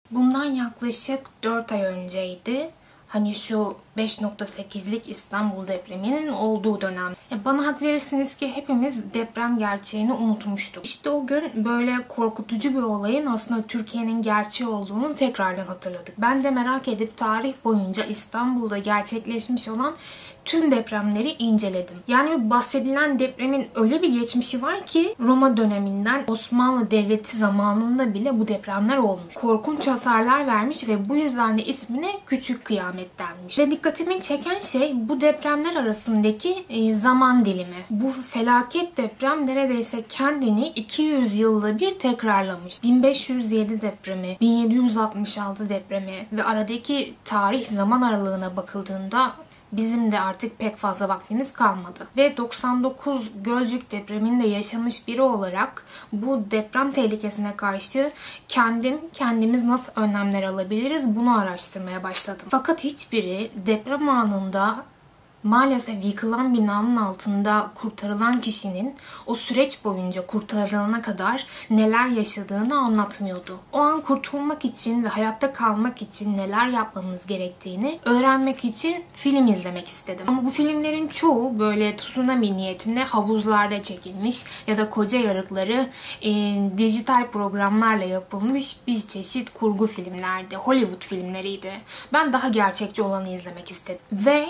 Bundan yaklaşık 4 ay önceydi. Hani şu 5.8'lik İstanbul depreminin olduğu dönem. Bana hak verirsiniz ki hepimiz deprem gerçeğini unutmuştuk. İşte o gün böyle korkutucu bir olayın aslında Türkiye'nin gerçeği olduğunu tekrardan hatırladık. Ben de merak edip tarih boyunca İstanbul'da gerçekleşmiş olan tüm depremleri inceledim. Yani bahsedilen depremin öyle bir geçmişi var ki Roma döneminden Osmanlı Devleti zamanında bile bu depremler olmuş. Korkunç hasarlar vermiş ve bu yüzden de ismine Küçük Kıyamet denmiş. Ve dikkatimi çeken şey bu depremler arasındaki zaman dilimi. Bu felaket deprem neredeyse kendini 200 yılda bir tekrarlamış. 1507 depremi, 1766 depremi ve aradaki tarih zaman aralığına bakıldığında bizim de artık pek fazla vaktimiz kalmadı. Ve 99 Gölcük depreminde yaşamış biri olarak bu deprem tehlikesine karşı kendimiz nasıl önlemler alabiliriz bunu araştırmaya başladım. Fakat hiçbiri deprem anında maalesef yıkılan binanın altında kurtarılan kişinin o süreç boyunca kurtarılana kadar neler yaşadığını anlatmıyordu. O an kurtulmak için ve hayatta kalmak için neler yapmamız gerektiğini öğrenmek için film izlemek istedim. Ama bu filmlerin çoğu böyle tsunami niyetinde havuzlarda çekilmiş ya da koca yarıkları dijital programlarla yapılmış bir çeşit kurgu filmlerdi. Hollywood filmleriydi. Ben daha gerçekçi olanı izlemek istedim. Ve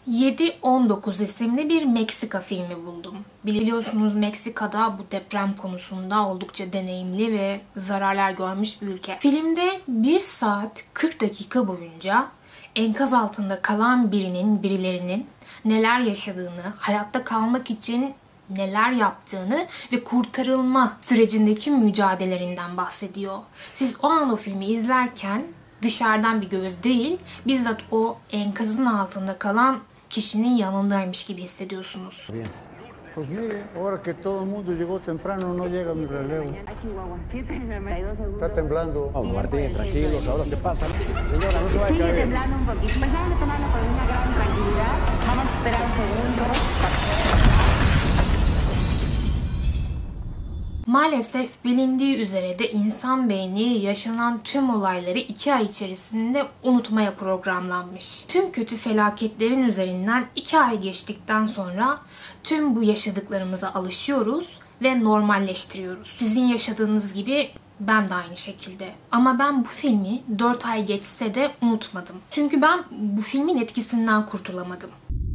7-19 isimli bir Meksika filmi buldum. Biliyorsunuz Meksika'da bu deprem konusunda oldukça deneyimli ve zararlar görmüş bir ülke. Filmde 1 saat 40 dakika boyunca enkaz altında kalan birilerinin neler yaşadığını, hayatta kalmak için neler yaptığını ve kurtarılma sürecindeki mücadelelerinden bahsediyor. Siz o an o filmi izlerken dışarıdan bir göz değil, bizzat o enkazın altında kalan kişinin yanındaymış gibi hissediyorsunuz. Pues mire, ahora que todo el mundo llegó temprano, no llega mi relevo. Está temblando. Vamos, Martín, tranquilos, ahora se pasa. Señora, no se vaya a caer. Sigue temblando un poquito. Pues vamos a tomarlo con una gran tranquilidad. Vamos a esperar un segundo. Maalesef bilindiği üzere de insan beyni yaşanan tüm olayları 2 ay içerisinde unutmaya programlanmış. Tüm kötü felaketlerin üzerinden 2 ay geçtikten sonra tüm bu yaşadıklarımıza alışıyoruz ve normalleştiriyoruz. Sizin yaşadığınız gibi ben de aynı şekilde. Ama ben bu filmi 4 ay geçse de unutmadım. Çünkü ben bu filmin etkisinden kurtulamadım.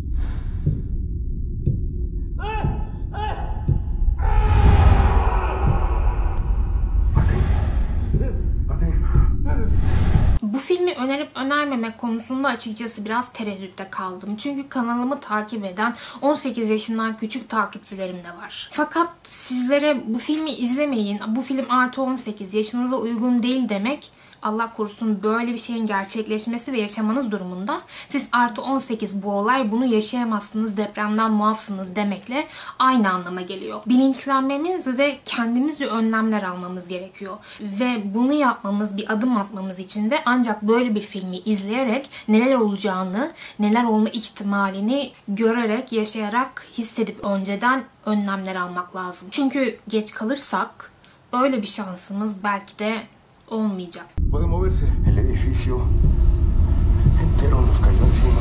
Bu filmi önerip önermemek konusunda açıkçası biraz tereddütte kaldım. Çünkü kanalımı takip eden 18 yaşından küçük takipçilerim de var. Fakat sizlere bu filmi izlemeyin, bu film artı 18 yaşınıza uygun değil demek, Allah korusun böyle bir şeyin gerçekleşmesi ve yaşamanız durumunda siz artı 18 bu olay bunu yaşayamazsınız, depremden muafsınız demekle aynı anlama geliyor. Bilinçlenmemiz ve kendimizce önlemler almamız gerekiyor. Ve bunu yapmamız, bir adım atmamız için de ancak böyle bir filmi izleyerek neler olacağını, neler olma ihtimalini görerek, yaşayarak, hissedip önceden önlemler almak lazım. Çünkü geç kalırsak öyle bir şansımız belki de olmayacak. Puede moverse. El edificio entero nos cayó encima.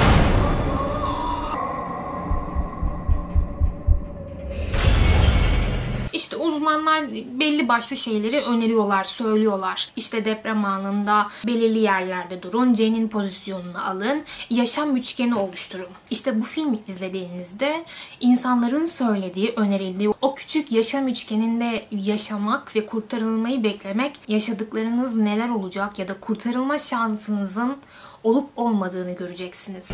İşte uzmanlar belli başlı şeyleri öneriyorlar, söylüyorlar. İşte deprem anında belirli yerlerde durun, C'nin pozisyonunu alın, yaşam üçgeni oluşturun. İşte bu filmi izlediğinizde insanların söylediği, önerildiği o küçük yaşam üçgeninde yaşamak ve kurtarılmayı beklemek, yaşadıklarınız neler olacak ya da kurtarılma şansınızın olup olmadığını göreceksiniz.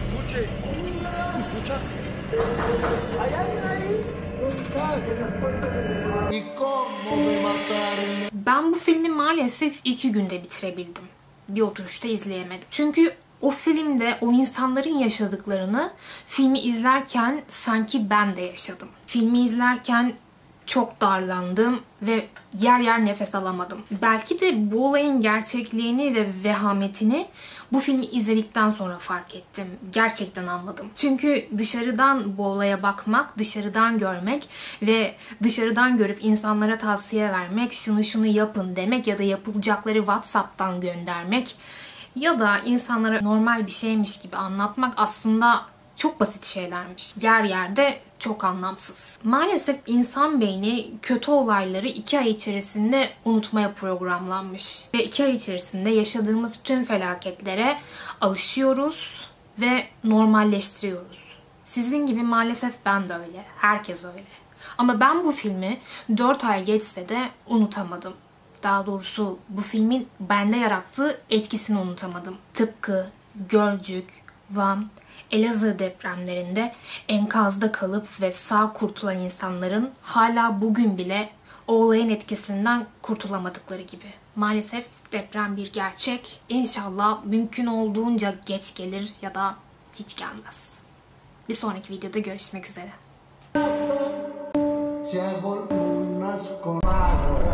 Ben bu filmi maalesef 2 günde bitirebildim. Bir oturuşta izleyemedim. Çünkü o filmde o insanların yaşadıklarını filmi izlerken sanki ben de yaşadım. Filmi izlerken çok darlandım ve yer yer nefes alamadım. Belki de bu olayın gerçekliğini ve vehametini bu filmi izledikten sonra fark ettim. Gerçekten anladım. Çünkü dışarıdan bu olaya bakmak, dışarıdan görmek ve dışarıdan görüp insanlara tavsiye vermek, şunu yapın demek ya da yapılacakları WhatsApp'tan göndermek ya da insanlara normal bir şeymiş gibi anlatmak aslında çok basit şeylermiş. Yer yerde çok anlamsız. Maalesef insan beyni kötü olayları 2 ay içerisinde unutmaya programlanmış. Ve 2 ay içerisinde yaşadığımız tüm felaketlere alışıyoruz ve normalleştiriyoruz. Sizin gibi maalesef ben de öyle. Herkes öyle. Ama ben bu filmi 4 ay geçse de unutamadım. Daha doğrusu bu filmin bende yarattığı etkisini unutamadım. Tıpkı Gölcük, Van, Elazığ depremlerinde enkazda kalıp ve sağ kurtulan insanların hala bugün bile o olayın etkisinden kurtulamadıkları gibi. Maalesef deprem bir gerçek. İnşallah mümkün olduğunca geç gelir ya da hiç gelmez. Bir sonraki videoda görüşmek üzere.